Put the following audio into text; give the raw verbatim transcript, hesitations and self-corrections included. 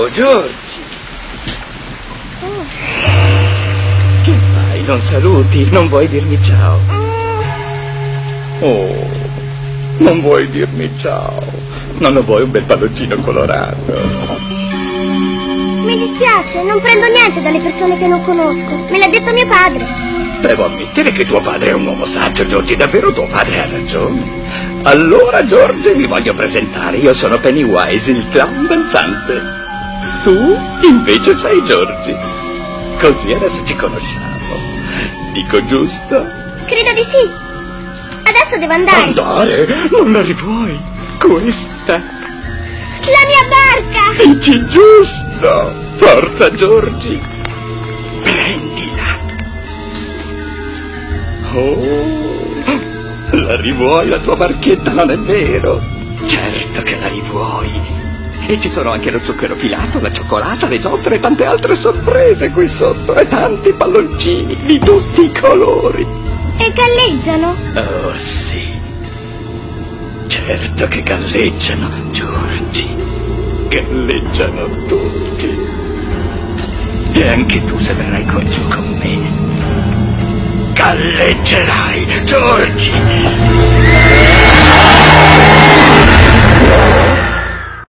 Ciao, Giorgi. Oh. Che fai? Non saluti? Non vuoi dirmi ciao? Oh, non vuoi dirmi ciao? Non lo vuoi un bel palloncino colorato? Mi dispiace, non prendo niente dalle persone che non conosco. Me l'ha detto mio padre. Devo ammettere che tuo padre è un uomo saggio, Giorgi. Davvero tuo padre ha ragione. Allora, Giorgi, mi voglio presentare. Io sono Pennywise, il clown danzante. Tu, invece, sei Giorgi. Così adesso ci conosciamo. Dico giusto? Credo di sì. Adesso devo andare. Andare? Non la rivuoi? Questa? La mia barca! Dici giusto! Forza, Giorgi! Prendila! Oh, la rivuoi la tua barchetta, non è vero? Certo che la rivuoi! E ci sono anche lo zucchero filato, la cioccolata, le nostre e tante altre sorprese qui sotto, e tanti palloncini di tutti i colori. E galleggiano? Oh, sì. Certo che galleggiano, Giorgi. Galleggiano tutti. E anche tu se verrai qua giù con me. Galleggerai, Giorgi!